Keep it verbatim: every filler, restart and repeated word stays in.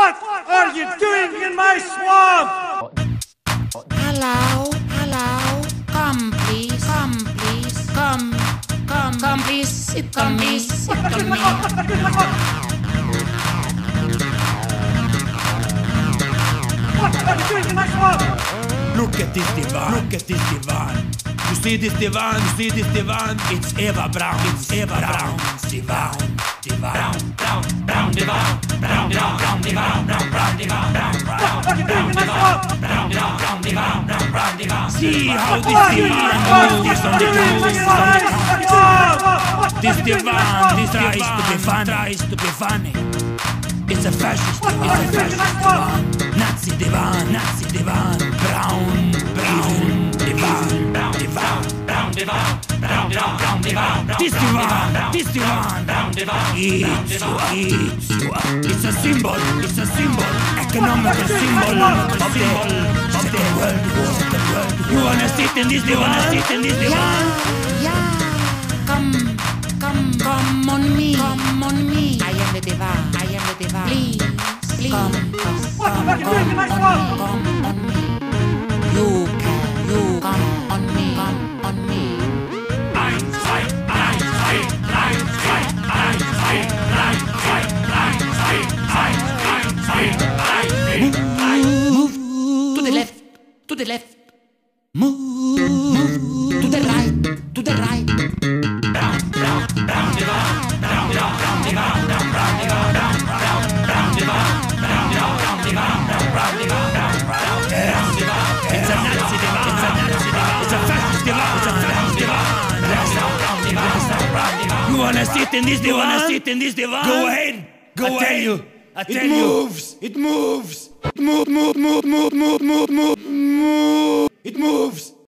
What are you doing in my swamp? Hello, hello. Come please, come please, come, come, come please, sit on me, sit on me. What are you doing in my swamp? Look at this divan, look at this divan. You see this divan, you see this divan? It's Eva Braun, it's Eva Braun's divan. Divan. Brown, brown, brown divan. Brown, brown, brown divan. Brown, brown divan. Brown, brown, What are you doing in my swamp? brown divan. Brown divan. Brown, brown divan. See how this What are you divan doing moves on the in toes, my on the swamp? toes. This divan, this tries to be funny, tries to be funny. It's a fascist divan, it's a fascist divan. Nazi divan, Nazi divan. Brown, brown divan. Brown divan. Brown divan. Brown divan. Brown divan. This divan, this divan. Brown divan. Eats you up, eats you up. It's a symbol, it's a symbol. Economical symbol of the, of the world war, the world war. You wanna sit in this divan, sit in this divan? Yeah, come, come, come on me, come on me. I am the divan, I am the divan. Please, please, come, come, What come, are you doing in my come swamp? on me, come on me. You can, you come on me, come on me. Move to the left, to the left. Move to the right, to the right. Brown, brown, brown divan. Brown divan, brown divan. Brown, brown divan. Brown, brown, brown divan. Brown divan, brown divan. Brown, brown divan. Brown, brown, brown divan. It's a Nazi divan. It's a Nazi divan. It's a fascist divan. It's a fascist divan. Brown divan, brown divan. Brown divan. You wanna sit in this divan? You wanna sit in this divan? Go ahead. Go ahead. I tell you. I tell you. It moves. It moves. Move, move, move, move, move, move, move, move. It moves.